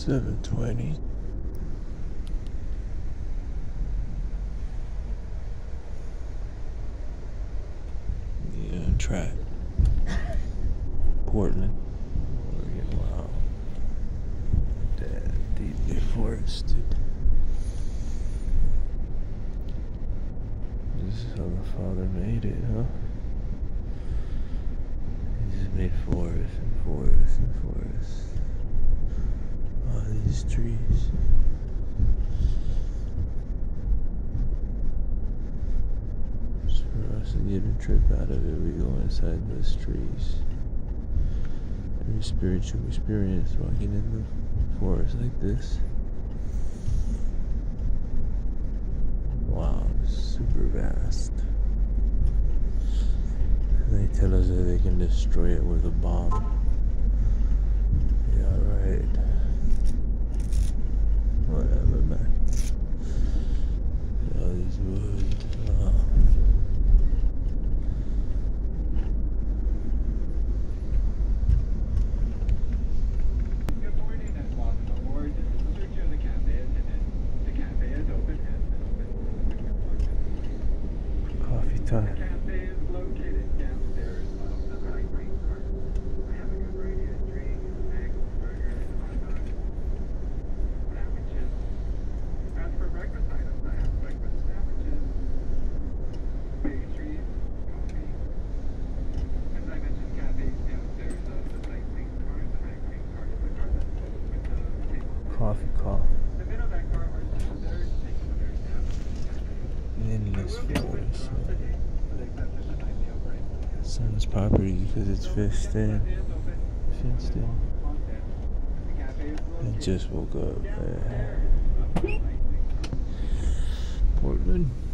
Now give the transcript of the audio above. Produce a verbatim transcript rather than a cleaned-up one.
seven twenty. Yeah, track. Portland, Oregon. Wow. Dead, deeply forested. This is how the Father made it, huh? He just made forest and forest and forest. All these trees. So for us to get a trip out of it, we go inside those trees. Very spiritual experience walking in the forest like this. Wow, super vast. And they tell us that they can destroy it with a bomb. Yeah, right. Whatever, man. All these woods. Wow. Good morning and welcome aboard. Search of the cafe attendant. The cafe is open and Coffee the time. cafe is located downstairs of the ice cream cart. I have a good variety of drinks, eggs, burgers, hot dogs, sandwiches. As for breakfast items, I have breakfast sandwiches, pastries, coffee. As I mentioned, cafes downstairs of the sightseeing cart. The ice cream cart is the cart that's closed with the table. Coffee call. The middle of that cart are visitors taking their nap. In this Will be open forest. throughout the day, with the exception of night meal break. Son's property because it's fenced in. Cafe is open. Fenced in. The cafe is I located just woke up. downstairs of the sightseeing cart. Portland.